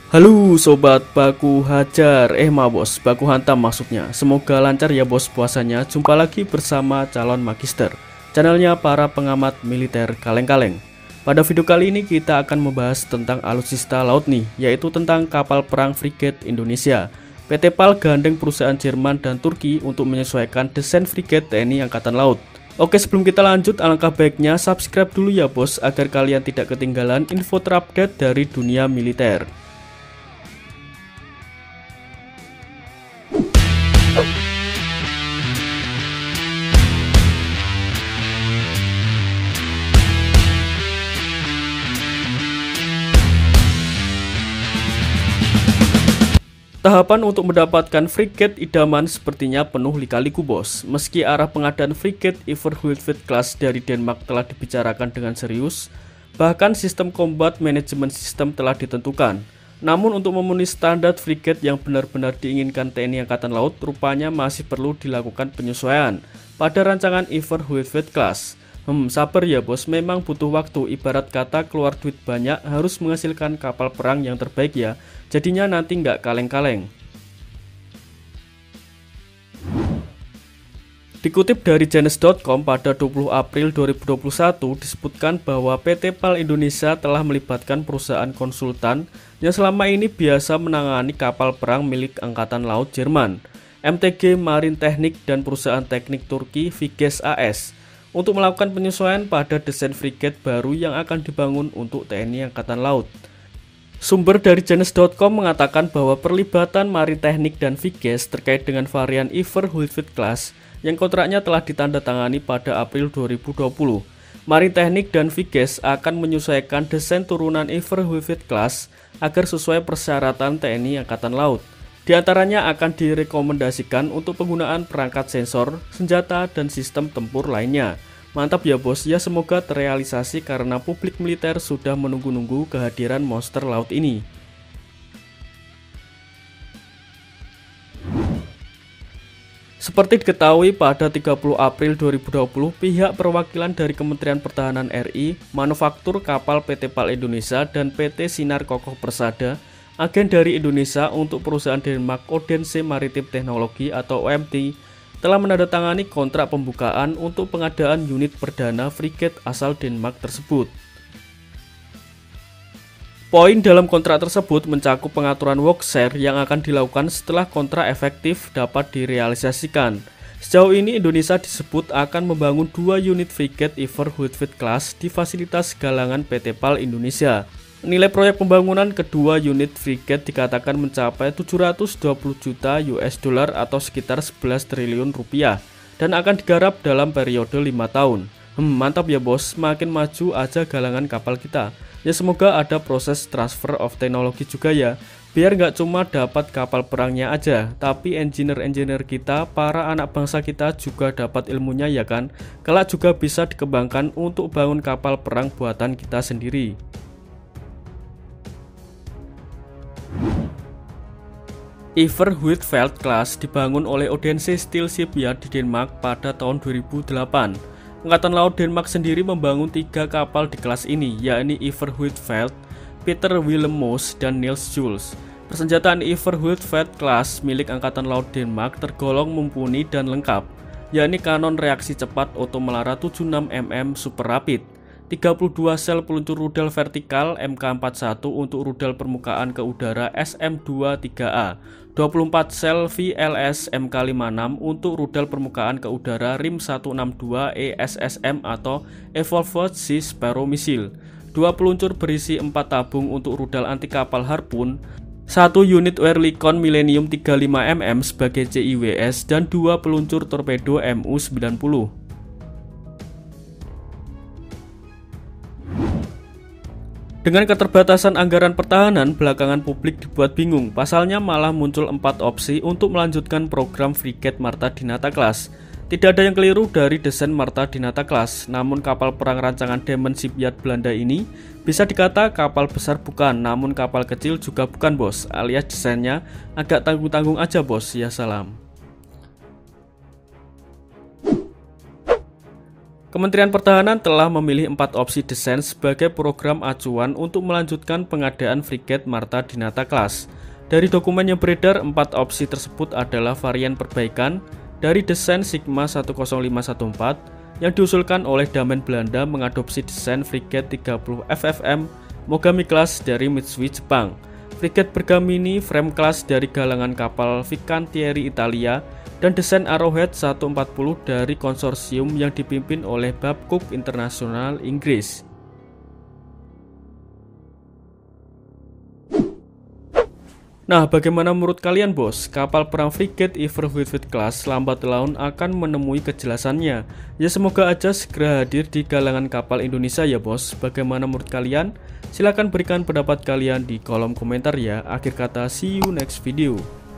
Halo sobat baku hajar, bos, baku hantam maksudnya. Semoga lancar ya bos puasanya. Jumpa lagi bersama calon magister, channelnya para pengamat militer kaleng-kaleng. Pada video kali ini kita akan membahas tentang alutsista laut nih, yaitu tentang kapal perang frigat Indonesia. PT PAL gandeng perusahaan Jerman dan Turki untuk menyesuaikan desain frigat TNI Angkatan Laut. Oke, sebelum kita lanjut, alangkah baiknya subscribe dulu ya bos, agar kalian tidak ketinggalan info terupdate dari dunia militer. Tahapan untuk mendapatkan frigat idaman sepertinya penuh lika-liku bos. Meski arah pengadaan frigat Everhuitfeldt class dari Denmark telah dibicarakan dengan serius, bahkan sistem combat management system telah ditentukan. Namun untuk memenuhi standar frigat yang benar-benar diinginkan TNI Angkatan Laut, rupanya masih perlu dilakukan penyesuaian pada rancangan Everhuitfeldt class. Sabar ya bos, memang butuh waktu, ibarat kata keluar duit banyak harus menghasilkan kapal perang yang terbaik ya, jadinya nanti nggak kaleng-kaleng. Dikutip dari Janes.com pada 20 April 2021 disebutkan bahwa PT PAL Indonesia telah melibatkan perusahaan konsultan yang selama ini biasa menangani kapal perang milik Angkatan Laut Jerman, MTG Marine Technik dan perusahaan teknik Turki Viges AS untuk melakukan penyesuaian pada desain frigat baru yang akan dibangun untuk TNI Angkatan Laut. Sumber dari Janes.com mengatakan bahwa perlibatan Marine Technik dan Viges terkait dengan varian Everhuitfeldt class yang kontraknya telah ditandatangani pada April 2020. Marine Technik dan Viges akan menyesuaikan desain turunan Everhuitfeldt class agar sesuai persyaratan TNI Angkatan Laut. Di antaranya akan direkomendasikan untuk penggunaan perangkat sensor, senjata, dan sistem tempur lainnya. Mantap ya bos, ya semoga terrealisasi karena publik militer sudah menunggu-nunggu kehadiran monster laut ini. Seperti diketahui pada 30 April 2020, pihak perwakilan dari Kementerian Pertahanan RI, Manufaktur Kapal PT PAL Indonesia, dan PT Sinar Kokoh Persada, agen dari Indonesia untuk perusahaan Denmark Odense Maritime Technology atau OMT, telah menandatangani kontrak pembukaan untuk pengadaan unit perdana frigat asal Denmark tersebut. Poin dalam kontrak tersebut mencakup pengaturan work share yang akan dilakukan setelah kontrak efektif dapat direalisasikan. Sejauh ini Indonesia disebut akan membangun 2 unit frigat Everhuitfeldt class di fasilitas galangan PT PAL Indonesia. Nilai proyek pembangunan kedua unit frigat dikatakan mencapai 720 juta US dollar atau sekitar 11 triliun rupiah dan akan digarap dalam periode 5 tahun. Mantap ya bos, makin maju aja galangan kapal kita. Ya semoga ada proses transfer of teknologi juga ya, biar nggak cuma dapat kapal perangnya aja, tapi engineer-engineer kita, para anak bangsa kita juga dapat ilmunya ya kan. Kelak juga bisa dikembangkan untuk bangun kapal perang buatan kita sendiri. Everhuitfeldt class dibangun oleh Odense Steel Shipyard di Denmark pada tahun 2008. Angkatan Laut Denmark sendiri membangun 3 kapal di kelas ini, yakni Everhuitfeldt, Peter Willem Moos, dan Niels Jules. Persenjataan Everhuitfeldt class milik Angkatan Laut Denmark tergolong mumpuni dan lengkap, yakni kanon reaksi cepat Otomelara 76 mm Super Rapid, 32 sel peluncur rudal vertikal Mk41 untuk rudal permukaan ke udara SM-23A, 24 sel VLS Mk56 untuk rudal permukaan ke udara RIM 162 ESSM atau Evolved Sea Sparrow Missile, 2 peluncur berisi 4 tabung untuk rudal anti kapal Harpoon, 1 unit Oerlikon Millennium 35 mm sebagai CIWS, dan 2 peluncur torpedo MU-90. Dengan keterbatasan anggaran pertahanan, belakangan publik dibuat bingung. Pasalnya malah muncul 4 opsi untuk melanjutkan program frigat Marta Dinata class. Tidak ada yang keliru dari desain Marta Dinata class, namun kapal perang rancangan Damen Shipyard Belanda ini bisa dikata kapal besar bukan, namun kapal kecil juga bukan bos, alias desainnya agak tanggung-tanggung aja bos, ya salam. Kementerian Pertahanan telah memilih 4 opsi desain sebagai program acuan untuk melanjutkan pengadaan frigate Marta Dinata Class. Dari dokumen yang beredar, 4 opsi tersebut adalah varian perbaikan dari desain Sigma 10514 yang diusulkan oleh Damen Belanda mengadopsi desain frigate 30 FFM Mogami Class dari Mitsui Jepang, frigate Bergamini Frame Class dari galangan kapal Fincantieri Italia, dan desain Arrowhead 140 dari konsorsium yang dipimpin oleh Babcock International Inggris. Nah, bagaimana menurut kalian bos? Kapal perang frigate Iver Huitfeldt Class lambat laun akan menemui kejelasannya. Ya semoga aja segera hadir di galangan kapal Indonesia ya bos. Bagaimana menurut kalian? Silahkan berikan pendapat kalian di kolom komentar ya. Akhir kata, see you next video.